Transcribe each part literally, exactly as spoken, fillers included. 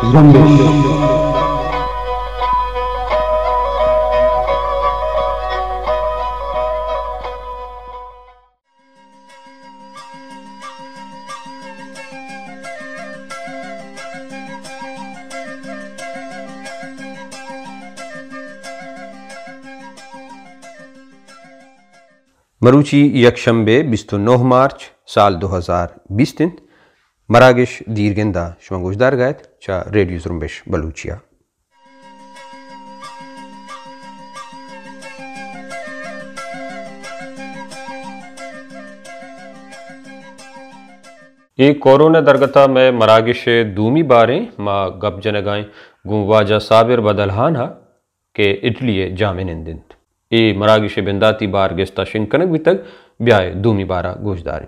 زنبش. مروچی یکشنبه بیست و نه مارچ سال دو هزار بیست مراگش دیرگنده شما گوشدار گاید چا ریڈیو زنبش بلوچیا. یہ کورونا درگتا میں مراگش دومی باریں ما گپ جنگائیں گنواجہ صابر بدلہان ہا کہ اٹلی جامع نندند. ای مراگش بنداتی بار گستا شنکنک بھی تک بیائے دومی بارہ گوشداریں.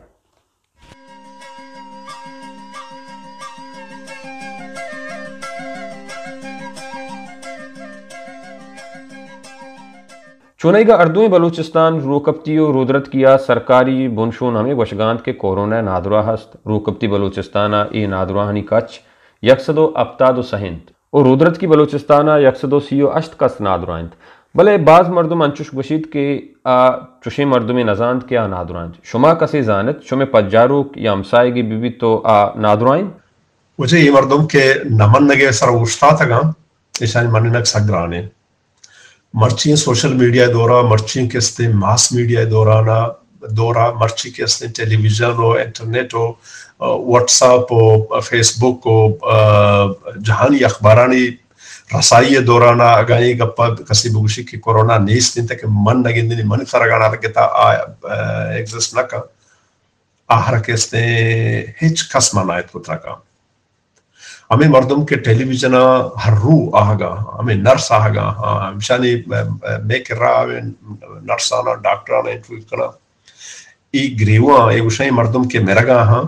چونائی گا اردویں بلوچستان روکپتی و رودرت کیا سرکاری بنشون ہمیں وشگانت کے کورونا نادرہ ہست. روکپتی بلوچستانہ ای نادرہانی کچ یکسدو افتاد و سہند اور رودرت کی بلوچستانہ یکسدو سیو اشت کس نادرائند. بلے بعض مردم انچوش گوشید کہ آ چوشے مردم نزاند کے آ نادرائند. شما کسی زانت شما پجاروک یا امسائے بی بی تو آ نادرائند؟ مجھے یہ مردم کے نمن نگے سر اوشتا تھا گا ایشانی مننک سگرانے مرچی سوشل میڈیا دورہ مرچی کے استے ماس میڈیا دورانا دورہ مرچی کے استے ٹیلی ویژن ہو انٹرنیٹ ہو واٹس ایپ ہو فیس بک ہو جہانی اخبارانی رسائی دورانا اگائی گپا کسی بگوشی کی کورونا نیس دن تک من نگین دنی من فرگانا رکھتا ایگزسٹ نکا آہر کے استے ہیچ کس منایت کو ترکا. ہمیں مردم کے ٹیلی ویژن ہر رو آہگا ہمیں نرس آہگا ہمشانی میں کر رہا ہمیں نرس آنا ڈاکٹر آنا انٹرویو کرنا ای گریوان ای گوشائی مردم کے مرگا ہاں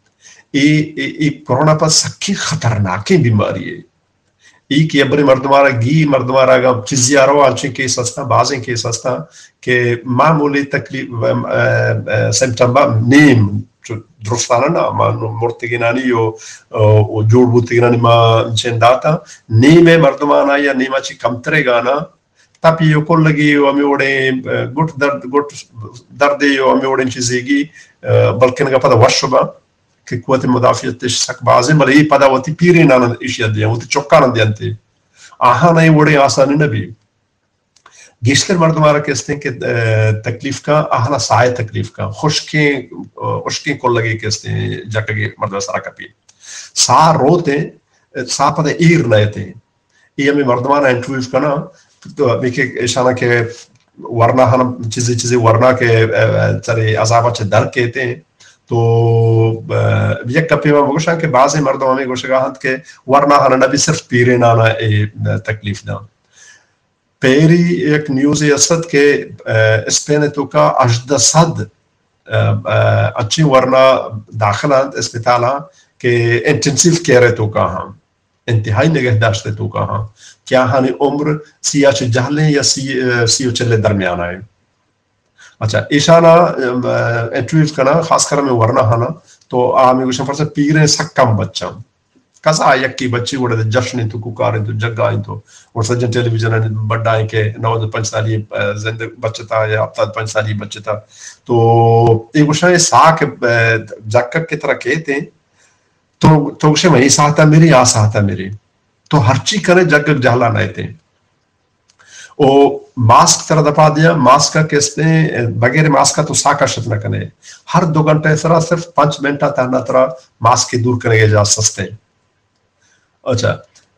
ای کورونا پر سکی خطرناکی بیماری ہے. ای کی ابری مردمارا گی مردمارا گا چیزی آروا آنچیں کیس ہستا بازیں کیس ہستا کہ معمولی تکلیف سمٹمبا نیم درستانا نا ما مرتگینانی و جوڑ بوتگینانی ما چنداتا نیمے مردمانا یا نیمہ چی کمترے گانا تاپی یو کل لگی یو ہمیں اوڑے گٹ درد گٹ درد یو ہمیں اوڑے چیزی گی بلکہ نگا پتا وشبا کہ قوت مدافعت سک بازیں بلے یہ پدا ہوتی پیری نانا اشیاء دیا ہوتی چوکانا دیانتے آہاں نہیں وڑے آسانی نبی گیشتر مردمارا کہتے ہیں کہ تکلیف کا آہنا سائے تکلیف کا خشکیں خشکیں کو لگے کہتے ہیں جاکہ گے مردمہ سارا کپی سا روتے سا پتا ایر نئے تھے یہ ہمیں مردمانا انٹرویو کرنا تو ہمیں کہ اشانہ کے ورنہ ہم چیزیں چیزیں ورنہ کے چرے عذابہ چھ در کہتے ہیں تو یک کپی میں بگوشاں کہ بعضی مردم ہمیں گوشگاہ ہند کے ورنہ ہانا نبی صرف پیرے نانا تکلیف دا. پیری ایک نیوز اسد کے اسپین تو کا اجدہ صد اچھی ورنہ داخلہ اسپتالہ کہ انٹنسیو کیرے تو کا ہاں انتہائی نگہ داشتے تو کا ہاں کیا ہانی عمر سیاہ چھ جہلیں یا سیو چلے درمیان آئے. اچھا ایشانہ انٹرویو کرنا خاص کر میں ورنہ ہانا تو آمی گوشن فرسے پیریں سکم بچہ کسا یکی بچی وڑے دے جشنیں تو ککاریں تو جگائیں تو اور سجن ٹیلی ویژن بڑھائیں کہ نوز پنچ سالی زندہ بچتا یا اپتاد پنچ سالی بچتا تو ایک گوشن ساکھ جگہ کی طرح کہتے ہیں تو گوشن میں ہی ساہتا میری آ ساہتا میری تو ہر چی کرے جگہ جہلا نئے تھے او ماسک طرح دپا دیا ماسک کا کہتے ہیں بغیر ماسک کا تو ساکہ شت نہ کنے ہر دو گھنٹے سرا صرف پانچ منٹا تہنا طرح ماسک کی دور کرنے گے جا سستے. اچھا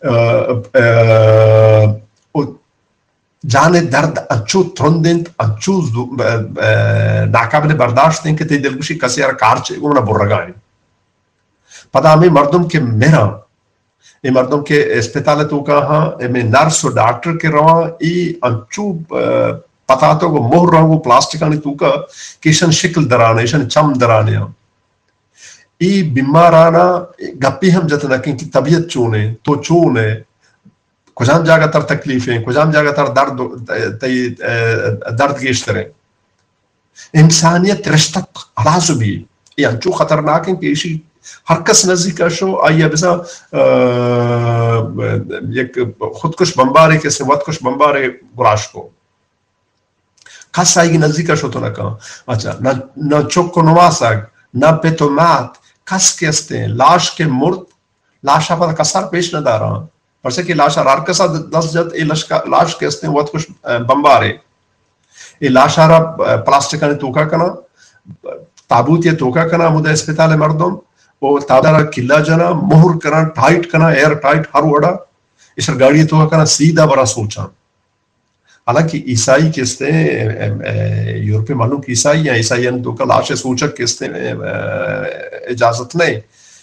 جانے درد انچو ترندند انچو ناقابل برداشت ہیں کہ تی دلگوشی کسی ار کار چھے گونا برگائیں پدا ہمیں مردم کے میرا یہ مردم کے اسپتال تو کہاں میں نرس و ڈاکٹر کے رواں ای انچو پتا تو کو مہر رہا وہ پلاسٹکانی تو کا کیشن شکل درانے ایشن چم درانے ای بیمارانا گپی ہم جتنا کہ طبیعت چونے تو چونے کجام جاگہ تر تکلیفیں کجام جاگہ تر درد درد گیشتریں انسانیت رشتہ علاز بھی یہ انچو خطرناک ہیں کہ اسی ہر کس نزدیک شو آئیے بسا یک خودکش بمبارے کے سے ودکش بمبارے گلاش کو کس آئیگی نزدیکا شو تو نکا اچھا نہ چوکو نواساگ نہ پیتومات کس کے استے ہیں لاش کے مرد لاشا پر کسار پیش نہ دارا پرسے کہ لاشا رارکسا دس جد ای لاش کے استے ہیں ودکش بمبارے ای لاشا را پلاسٹکانی توکا کنا تابوت یہ توکا کنا مدہ اسپیتال مردم وہ تابدارا کلا جنا مہر کنا ٹائٹ کنا ایئر ٹائٹ ہر وڑا اس گاڑی توکا کنا سیدھا برا سوچا حالانکہ عیسائی کستے ہیں یورپی معلوم کی عیسائی ہیں عیسائی ہیں تو کا لاشے سوچا کستے ہیں اجازت نہیں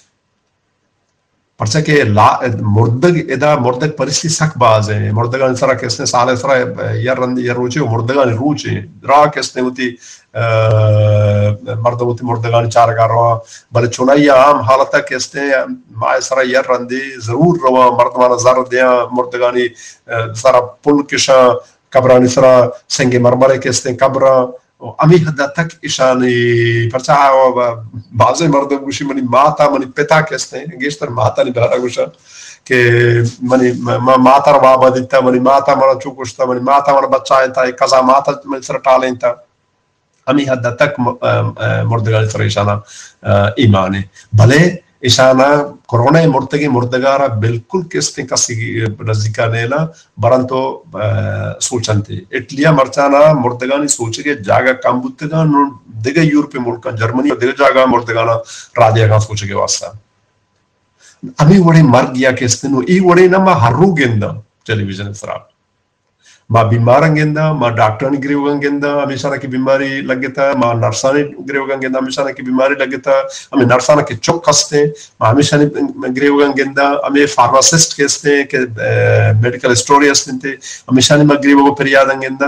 پرچہ کہ مردگ ادا مردگ پرسلی سک باز ہیں مردگان سرا کستے سالے سرا یا رند یا روچے مردگان روچے را کستے ہوتی مردم ہوتی مردگان چار گا روا بلے چونائی عام حالتا کستے ہیں مائے سرا یا رندی ضرور روا مردمان زر دیا مردگانی سرا پل کشا قبرانی سرا سنگ مرمرے کستے قبرہ امی حد تک اشانی پرچہ بعض مردم گوشی منی ماتا منی پتا کستے ہیں گیشتر ماتا نہیں بہارا گوشا کہ منی ماتا را بابا دیتا منی ماتا منا چوکشتا منی ماتا منا بچہ آئیتا ہے قضا ماتا منی سر ٹالیں تا امی حد تک مردگانی سر اشانا ایمان ہے بھلے اشانا کرونا مرتگی مردگارا بالکل کستے کسی نزدیکا نیلا بران تو سوچن تھے اٹلیا مرچانا مردگانی سوچے کہ جاگا کام بودتگا دیگا یورپی ملکا جرمنی دیگا جاگا مردگانا رادیا کان سوچے کے واسطہ امی وڑے مر گیا کستے نو ای وڑے نا ما ہر رو گیندا ٹیلی ویژن سرا ما بیمارن گیندا ما ڈاکٹرانی گریوگن گیندا ہمیشہ کی بیماری لگتا ما نرسانی گریوگن گیندا ہمیشہ کی بیماری لگتا ہمیں نرسانا کے چوک کستے ما ہمیشہ گریوگن گیندا ہمیں فارماسسٹ کستے کہ میڈیکل اسٹوری ہستے ہمیشہ ما گریوگن پریادن گیندا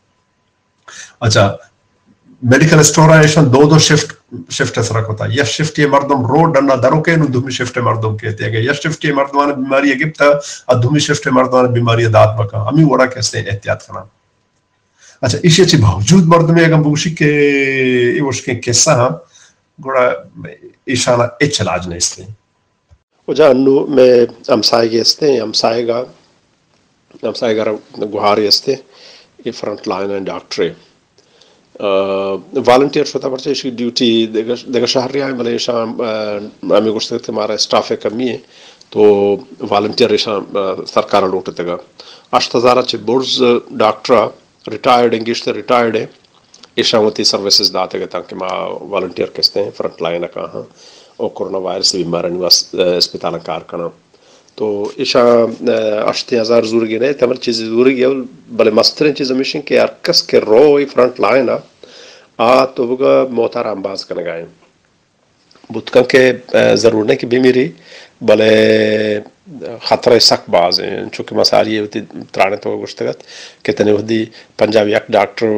اچھا میڈیکل اسٹور ایشن دو دو شفٹ شفٹ اس رکھتا ہے یا شفٹ یہ مردم روڈ ڈنا درو کے نو دومی شفٹ مردم کہتے ہیں یا شفٹ یہ مردمان بیماری گپتا اور دومی شفٹ مردمان بیماری داد بکا ہمیں وڑا کیسے احتیاط کرنا اچھا اسی اچھی باوجود مردم اگم بوشی کے یہ وشکیں کیسا ہاں گوڑا ایشانا اچھ علاج نہیں استے و جا انو میں امسائی گے استے امسائی گا امسائی گا گوھاری استے یہ فرنٹ لائن ہے ڈاکٹرے والنٹیئر شوتا پرچہ اس کی ڈیوٹی دیگر شہر رہا ہے بلے شام ہمیں گوشتے تھے ہمارا اسٹاف ہے کمی ہے تو والنٹیئر سرکار لوٹتے گا اشت ہزارہ چھ بورز ڈاکٹرہ ریٹائرڈ انگیشتے ریٹائرڈ ہے ایشاوتی سروسز داتے گا تاکہ ماں والنٹیئر کستے ہیں فرنٹ لائن کہاں اور کرونا وائرس بیمارن اسپتال کار کرنا تو ایشا اشتی ہزار زور گی نہیں تمر چیزی زور گی بلے مسترین چیز ہمیشن کہ ارکس کے روی فرنٹ لائن آ تو بگا موتار آمباز کرنے گئے بودکن کے ضرور نہیں کہ بیمیری بلے خطرہ سک باز ہیں چونکہ مساری یہ ہوتی ترانے تو گوشتگت کتنے ہوتی پنجابی ایک ڈاکٹر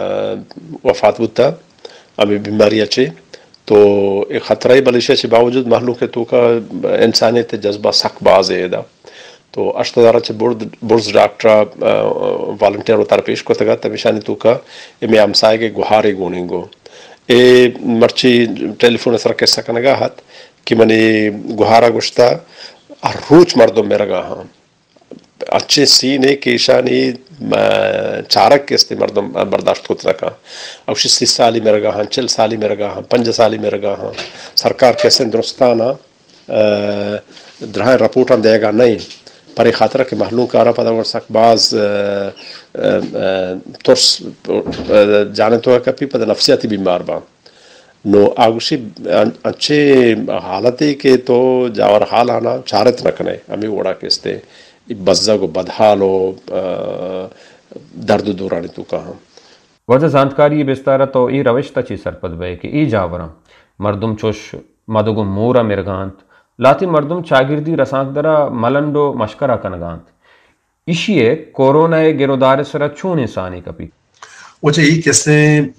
وفات بودتا ہمیں بیماری اچھے تو ایک خطرہ بلشہ سے باوجود محلوں کے تو کا انسانیت جذبہ سک باز ہے دا تو اشت ہزارہ چھ برز ڈاکٹر والنٹیئر اتار پیش کو تگا تمیشانی تو کا امی امسائے کے گوھارے گونے گو اے مرچی ٹیلی فون اثر کیسا کنگا ہاتھ کہ منی گوھارا گوشتا روچ مردم میرا گا ہاں اچھے سینے کیشانی چارک کے استے مردم برداشت ہوتا رکھا اوشی سی سالی میرا گا ہاں چل سالی میرا گا ہاں پنج سالی میرا گا ہاں سرکار کیسے درستانا درہائے رپورٹاں دے گا نہیں پر ایک خاطرہ کہ محلوں کا رہا پتا ورسک بعض ترس جانے تو ہے کپی پتا نفسیاتی بیمار با نو آگوشی اچھے حالتی کے تو جاور حال آنا چارت رکھنے ہمیں وڑا کستے بزا کو بدحالو درد دورانی تو کہاں وجہ زانتکاری بستارہ تو ای روشتا چی سرپد بے کہ ای جاورم مردم چوش مدگو مورا مرگانت لاتی مردم چاگردی رسانک درہ ملنڈو مشکرہ کنگانت اشیے کورونا گرودار سرہ چون انسانی کپی وجہ ای کسے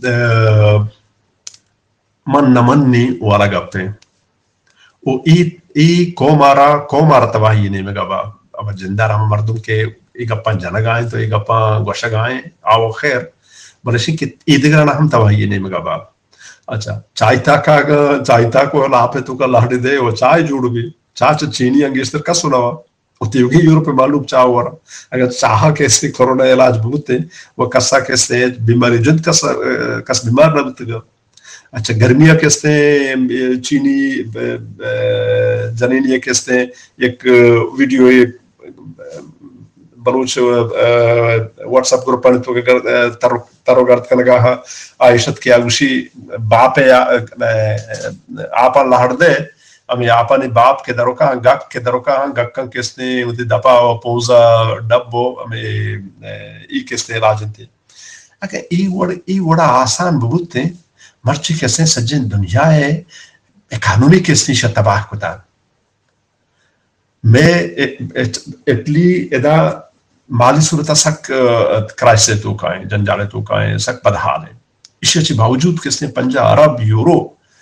من نمنی والا گپتے او ای ای کو مارا کو مارا تباہی نہیں میں گبا اب جندہ رہا مردم کے ایک اپا جنگ آئیں تو ایک اپا گوشگ آئیں آو خیر بلشی کہ ایدگرہ ہم تباہی نہیں میں گبا اچھا چائتا کا چائتا کو لاپے تو کا لاڑی دے وہ چائے جوڑ بھی چاچ چینی انگیشتر کا سناوا Uti Europe malum chawara agar chaha kaise corona ilaj bute wo kasa kaise bimari jund kasa kas bimar na butega acha garmiya kaise chini janiniya kaise ek video ek Baloch WhatsApp group पर तो तरो तरोगर्त कनगा आयशत के आगुशी बाप है आपन लहड़ दे अमी आपन बाप के दरोका गक के दरोका गक्कन किसने उति दपा पोजा डब्बो अमी ई किसने राजंती अके ई वड़ ई वड़ा आसान बबुते मर्ची किसने सज्जन दुनिया है कानूनी किसने शतबाह कुता मैं इटली एदा माली सूरत सक क्राइसे तो काएं जंजाले तो काएं सक बदहाल है इसके बावजूद किसने पंजा अरब यूरो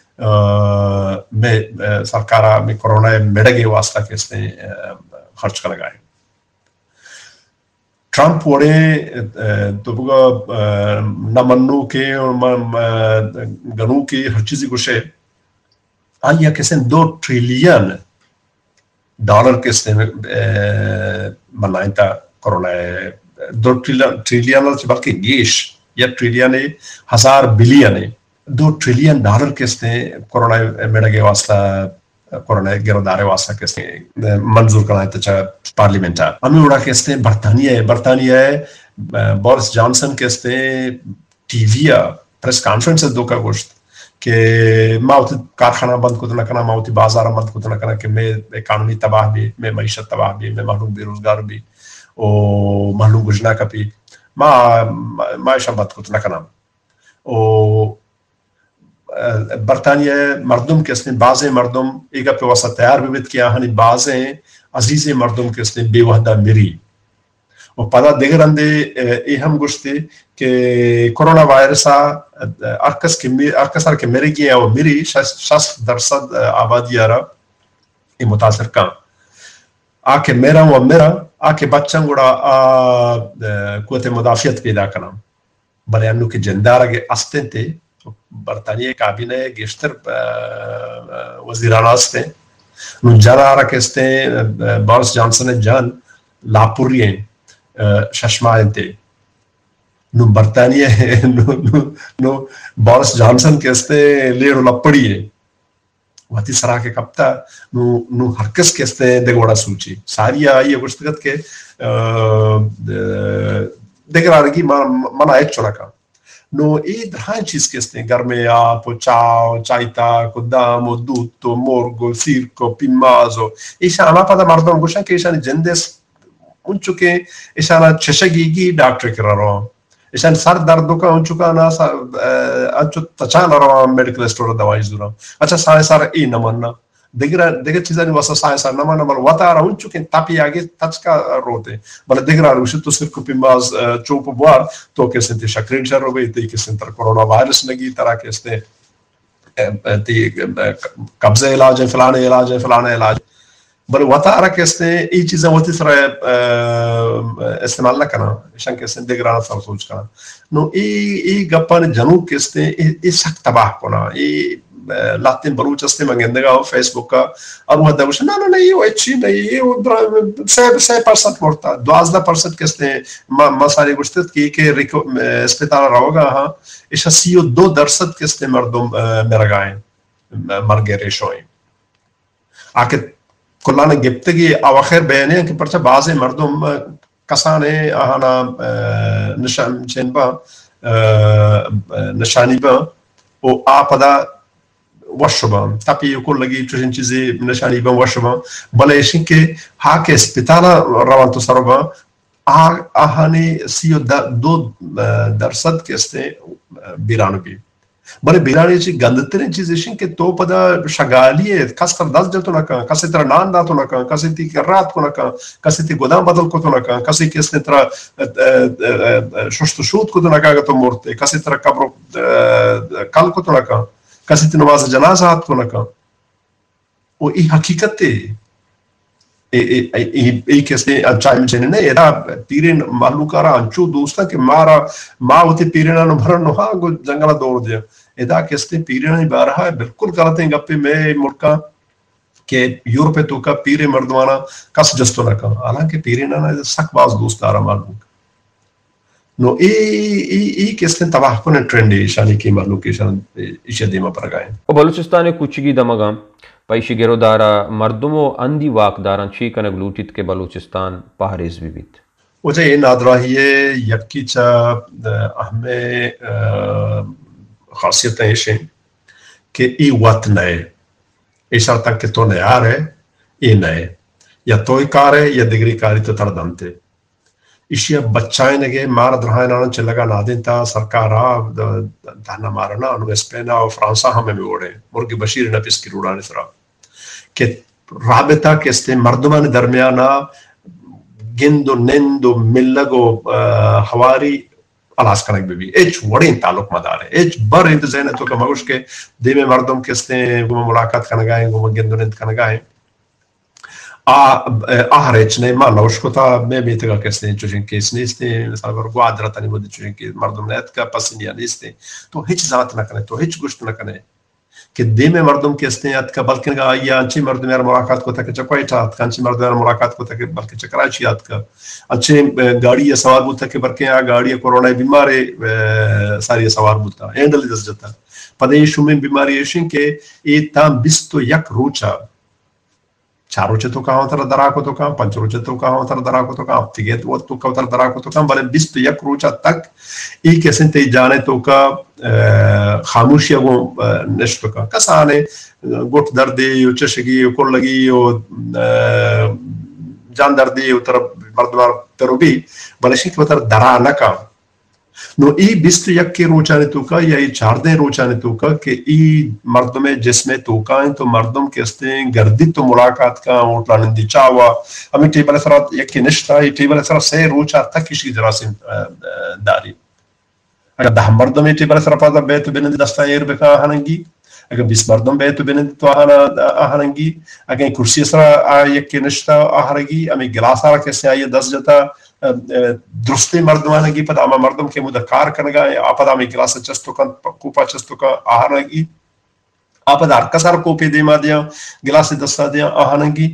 में सरकारा में कोरोना मेडगे वास्ता किसने खर्च कर लगाए ट्रम्प वड़े तो बुगा नमन्नू के गनू की हर चीज़ गुशे आया किसने दो ट्रिलियन डॉलर किसने बनाया था कोरोना दो ट्रिलियन ट्रिलियन से बल्कि गेश या ट्रिलियन है हजार बिलियन है दो ट्रिलियन डॉलर किसने कोरोना मेडगे वास्ता कोरोना गिरदारे वास्ता किसने मंजूर कराया था पार्लियामेंट अमी उड़ा किसने बर्तानिया है बर्तानिया है बोरिस जॉनसन किसने टीवीया प्रेस कॉन्फ्रेंस दो का गोश्त कि माउती कारखाना बंद को तो न करना माउती बाजार बंद को तो न करना कि मैं कानूनी तबाह भी मैं मईशत तबाह भी मैं मालूम बेरोजगार भी ओ मालूम गुजना का भी माँ मायशा बंद को तो न करना ओ बर्तानिया मर्दम के इसने बाज़े मर्दम एक पे वसा तैयार विविध किया हनी बाज़े अजीज़े मर्दम के इसने बेवहदा मिरी और पता देगर अंदे ये हम गुस्ते कि कोरोना वायरस आ अरकस के अरकस आर के मेरे की है वो मेरी शस दरसद आबादी आरा ये मुतासर का आके मेरा वो मेरा आके बच्चों गुड़ा कुछ मुदाफ़ियत पैदा करना बने अन्नू के जंदारा के अस्तेंते बर्तानिया काबिने गिश्तर वज़ीराना अस्ते नुजारा आरा के अस्ते बोरिस जॉनसन ने जान लापुरिये शश्मायते नु बर्तानिया नु नु नु बोरिस जॉनसन के अस्ते लेरो लपड़ी है वती सरा के कप्ता नु नु हरकस के अस्ते देगोड़ा सूची सारी आई है पुस्तकत के देगरा रगी मना एक चुना का नो ये दहान चीज के अस्ते घर में आप चाव चाइता कुदाम दूतो मोर्गो सिरको पिमाज़ो ऐसा आना पता मर्दों गुशा के ऐसा जंदेस उनचुके ऐसा ना चशगीगी डॉक्टर करा रहा ऐसा सर दर्द का उनचुका ना सा अंचु तचान रहा मेडिकल स्टोर दवाई जुरा अच्छा सारे सारे ई नमन्ना देगरा देगर चीज़ नहीं वैसा सारे सारे नमन्ना बल वता रहा उनचुके तापी आगे तचका रोते बल देगरा रुशित तो सिर्फ कुपिमाज चोप बार तो कैसे ती शक्रीन शर्रो गई ती कैसे तर कोरोना वायरस लगी तरह कैसे ती कब्ज़े इलाज है फलाने इलाज है फलाने इलाज बल वता रहा कैसे ये चीज़ें होती सर इस्तेमाल ना करना इशान कैसे देगरा सब सोच करना नो ये ये गप्पा ने जनूब कैसे ये सख्त तबाह कोना ये लातिन बलूचिस्तान में गंदगा हो फेसबुक का और वो दबुश ना ना नहीं वो अच्छी नहीं ये उधर से से परसेंट मोड़ता द्वाज़दा परसेंट कैसे म मसाले गुस्तित की के रिको अस्पताल रहोगा हाँ इस सीओ दो दरसद कैसे मर्दों मेरा गाएं मर गए रेशों आके कुल्लाने गिफ्तगी आवाखिर बयाने कि परचा बाज़े मर्दों कसाने आना निशान चेंबा निशानी बा ओ आपदा वशबा tapi يقول لقي تشين چیزی نشانی بم وشبا بله شین که ها که اسپیتالا روان تو سربا آ آهانی سیو دو درصد که است بیرانو بی بله بیرانی چی گندترین چیزی شین که تو پدا شغالیه کس تر دست جلتو نکن کسی تر نان داتو نکن کسی تی رات کو نکن کسی تی گودام بدل کو تو نکن کسی که است تر ششت شوت کو تو نکن تو مرته کسی تر قبر کل کو تو نکن کسی تی نماز جنازات کو نکن او ای حقیقت تی ای کسی چای میں چننے ایدا پیرین معلوکارا انچو دوستا کہ مارا ماں ہوتی پیرینا نو بھرن نو ہاں گو جنگلہ دور دیا ایدا کسی پیرینا نی بارہا ہے بلکل کرتے ہیں گپے میں ملکا کہ یورپ تو کا پیرے مردوانا کس جستو نہ کم حالانکہ پیرے نہ سک باز دوست دارا معلوم نو ای ای ای کس نے تباہ کو نے ٹرینڈ ایشانی کی معلوم کی شان ایشیا دیما پر گائیں بلوچستان کچگی دمگام پیشی گرو دارا مردمو اندی واک داران چی کنگ لوٹیت کے بلوچستان پہریز بھی بیت وجہ یہ نادراہی ہے یکی چا ہمیں خاصیت ایشیں کہ ای وقت نئے ایشار تک کہ تو نئے آ رہے ای نئے یا توی کار ہے یا دگری کاری تو تردانتے اشیا بچائیں نگے مار درہائیں نانا چلگا نادین تا سرکارا دانا مارنا انو اسپینا و فرانسا ہمیں میں اوڑے مرگی بشیر نپس کی روڑانے سرا کہ رابطہ کستے مردمان درمیانا گند و نند و ملگ و ہواری علاس کنک بھی بھی ایچ وڑین تعلق مدار ہے ایچ بر انت ذہن تو کہ مگوش کے دیمے مردم کستے گوما ملاقات کنگائیں گوما گند و نند کنگائیں آہ ریچنے ماں نوش کو تھا میں بیتے گا کستے چوشن کیس نیستے مثلا برگو آدراتانی بودی چوشن کیس مردم نیت کا پسنیا نیستے تو ہچ ذات نہ کنے تو ہچ گشت نہ کنے کہ دیمے مردم کستے ات کا بلکہ گا آئیا انچی مردم یار ملاقات کو تھا کہ چکوائی چاہت کا انچی مردم یار ملاقات کو تھا کہ بلکہ چکرائی چیات کا انچی گاڑی یا سوار بودتا کہ بلکہ آ گاڑی یا کورونا بیمارے ساری سوار بودتا اینڈلی دس جتا پدے شومیں بیماری ایشن کہ ای تام بستو یک روچا چار روچے تو کہاں تر درا کو تو کہاں پنچ روچے تو کہاں تر درا کو تو کہاں تیگے تو تو کہاں تر درا کو تو کہاں بلے بیس تو یک روچہ تک ای کیسے تی جانے تو کا خاموشی وہ نشتو کا کسانے گوٹ دردی یو چشگی یو کل لگی یو جان دردی یو تر مردوار ترو بھی بلے شک تر درا نکا نو ای بیست یک کے روچانے تو کا یا ای چار دیں روچانے تو کا کہ ای مردم جس میں تو کا ہیں تو مردم کہستے ہیں گردی تو ملاقات کا اوٹلا نندی چاوا ہمیں ٹیبل اثرات یک کی نشتا ہے ٹیبل اثرات سے روچا تک کسی جراسیم داری اگر دہ مردم ٹیبل اثرات پاتا بیتو بینندی دستا ایر بکا آہنگی اگر بیس مردم بیتو بینندی تو آہنگی اگر کرسی اثرات یک کی نشتا آہنگی ہمیں گلاس آرہ کیسے آئیے دس جتا درستی مردمانگی پدا آما مردم کے مدہ کار کنگا آپدا آمی گلاس چستو کن کوپا چستو کا آہنگی آپدا ارکسار کوپی دیما دیا گلاس دستا دیا آہنگی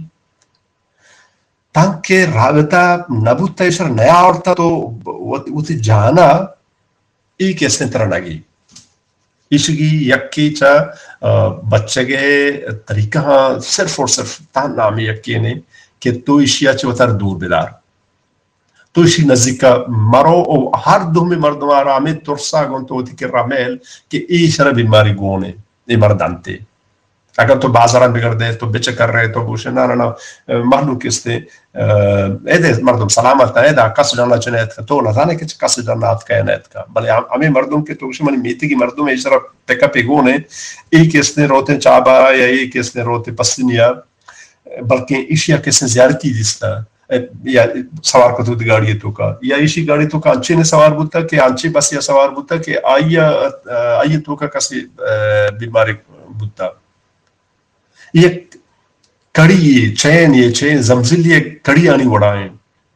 تاکہ رابطہ نبوتا ایسر نیا عورتا تو وہ تی جانا ای کیسے طرح نگی ایشگی یکی چا بچے گے طریقہ صرف اور صرف تان نامی یکی نے کہ تو ایشیا چا وطر دور بیدار تو اسی نزدیکا مرو او ہر دو میں مردمار آمید ترسا گون تو ہوتی کہ رامیل کہ ای شرح بیماری گونے ای مردانتے اگر تو بازاران بگڑ دے تو بچ کر رہے تو بوشے نا نا نا محلو کستے ایدے مردم سلامت ہے ایدہ کس جانا چنیت کا تو نظانے کہ کس جانا آت کا اینیت کا بلے ہمیں مردم کے تو بوشے منی میتی کی مردم ای شرح پکا پی گونے ای کسنے روتے چابا یا ای کسنے روتے پسنیا بلکہ ایشیا کسنے زیارتی دیستا یا سوار کو تو گاڑی تو کا یا اسی گاڑی تو کا انچے نے سوار بوتا کہ انچے بس یا سوار بوتا کہ آئیا آئیے تو کا کسی بیماری بوتا یہ کڑی یہ چین یہ چین زمزل یہ کڑی آنی وڑائیں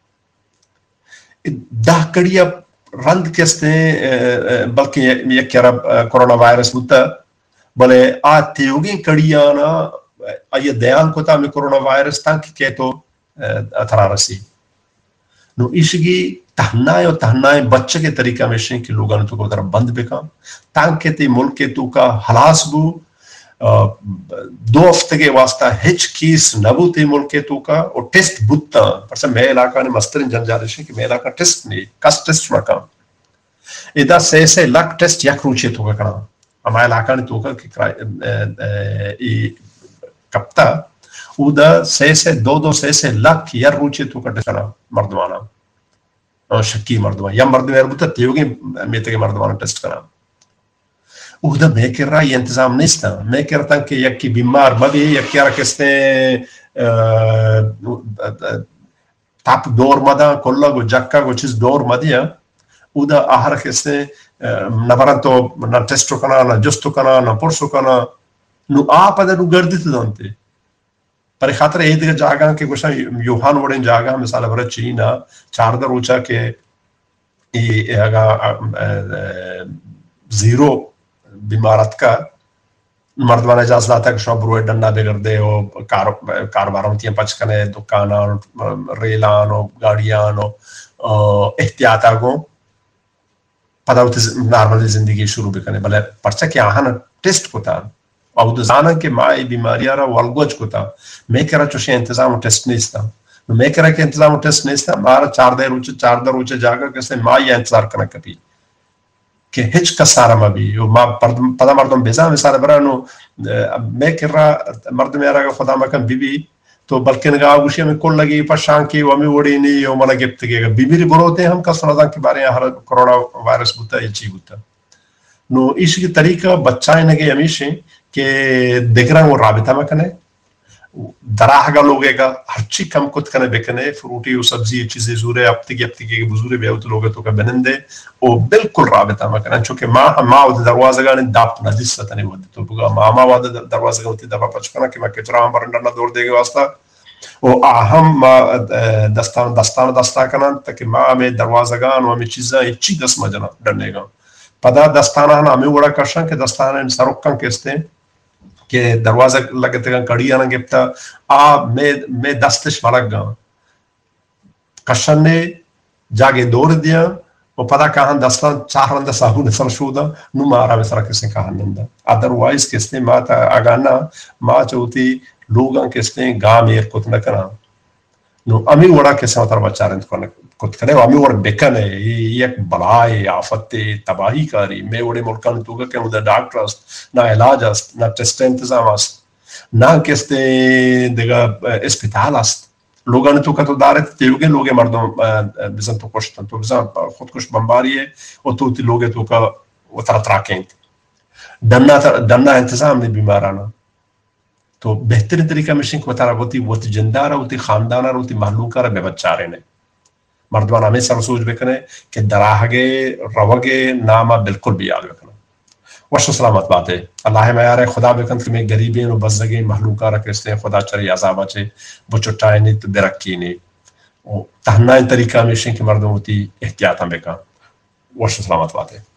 دہ کڑی اب رند کستے بلکہ یہ کیا رب کرونا وائرس بوتا بلے آتی ہوگی کڑی آنا آئیے دیان کو تا میں کرونا وائرس تا کہ تو اتھرا رسی نو ایشگی تہنائے و تہنائے بچے کے طریقہ میں شیں کہ لوگاں تو کو طرف بند بکا تانکہ تی ملک کے تو کا حلاس بو دو ہفتے کے واسطہ ہچ کیس نبو تی ملک کے تو کا اور ٹیسٹ بوتا پرسے میں علاقہ نے مسترین جن جا رہے کہ میں علاقہ ٹیسٹ نہیں کس ٹیسٹ مکا ایدہ سے سے لاکھ ٹیسٹ یک روچے تو کا کنا ہمارے علاقہ نے تو کا کہ کپتا او دا سے سے دو دو سے سے لاکھ یا روچے تو کٹے کنا مردمانا شکی مردمان یا مردمان اربوتا تیوگی میتے کے مردمانا ٹیسٹ کنا او دا میں کر رہا یہ انتظام نیستا میں کرتا کہ یکی بیمار مبی یکی آرہ کستے تاپ دور مدا کلا گو جکا گو چیز دور مدیا او دا آہر کستے نبران تو نا ٹیسٹو کنا نا جستو کنا نا پرسو کنا نو آپ دا نو گردی تو دانتے پر خاطر اید کا جاگا کہ کچھ یوہان وڑیں جاگا مثال برا چینا چار در اوچا کہ زیرو بیمارت کا مردمان اجازت لاتا کہ شب روئے ڈنڈا بے کر دے ہو کاروباروں تیاں پچ کنے دکانان ریلان و گاڑیان و احتیاط آگوں پدا ہوتے نارمل زندگی شروع بکنے بلے پرچہ کہ آہانا ٹیسٹ کو تا اور دو زانا کہ مائی بیماری آرہا والگوچ کو تا میں کرا چوشے انتظام و ٹیسٹ نہیں ستا میں کرا کہ انتظام و ٹیسٹ نہیں ستا مارا چار دے روچے چار دے روچے جاگا کسے ماں یہ انتظار کرنا کبھی کہ ہچ کا سارا مبی ماں پدا مردم بیزا میں سارا برانو میں کرا مردم میرا کہ خدا مکم بی بی تو بلکہ نگاہ گوشی ہمیں کل لگی پشان کی ومی وڑی نہیں ہو ملا گفت کے گا بیبیری بروتے ہیں ہم کا سنادان کے بارے ہر کرونا وائرس بوتا ہے چی بوتا نو اس کی طریقہ بچائیں نگے ہمیشہ کہ دیکھ رہا ہوں رابطہ میں کنے دراہ گا لوگے گا ہر چی کم کت کنے بکنے فروٹی و سبزی چیزیں زورے اب تکی اب تکی بزورے بیاوت لوگے تو کا بنندے او بالکل رابطہ میں کنے چونکہ ماں ماں ودی دروازہ گا نے داپت نجس ستنے ودی تو بگا ماں ماں ودی دروازہ گا ودی دبا پچکنا کہ میں کچرا ہم برندر نہ دور دے گے واسطہ او اہم دستان دستان دستا کنن تاکہ ماں میں دروازہ گان و ہمیں چیزاں چی دس مجنا ڈرنے گا پدا دستانہ ہم ہمیں وڑا کرشن کہ دستانہ سرکن کستے کہ دروازہ لگتے گا کڑی آنا گفتا آ میں میں دستش ملک گا کشن نے جاگے دور دیا وہ پدا کہاں دستان چاہرندہ صاحب سر شودا نو مارا میں سرا کسے کہاں نندا ادروائز کستے ماں تا آگانا ماں چوتی لوگاں کستے گاہ میں کت نہ کرا نو امی وڑا کسے مطر بچارند کت کرے امی وڑا بکنے یہ ایک بلائے آفت تباہی کاری میں وڑے ملکان توگا کہ مدر ڈاکٹر است نہ علاج است نہ ٹیسٹ انتظام است نہ کستے دیگا اسپیتال است لوگاں نے تو کا تو دارت تیوگے لوگے مردوں بزن تو کشتن تو بزن خود کش بمباری ہے اور تو تی لوگے تو کا وہ طرح تراکیں ڈننا انتظام نہیں بیمارانا تو بہترین طریقہ مشین کو بتا رہا ہوتی وہ تی جندارہ ہوتی خاندانہ ہوتی محلوکہ رہا بے بچارے نے مردمان ہمیں سر سوچ بکنے کہ دراہگے روگے نامہ بالکل بھی آل بکنے وشو سلامت بات ہے اللہ میں آرہے خدا بکن کہ میں گریبین و بزدگین محلوکہ رکھ رستے ہیں خدا چری عذابہ چھے بچٹائے نہیں تو برکی نہیں تہنائن طریقہ مشین کی مردوں ہوتی احتیاط ہم بکن وشو سلامت بات ہے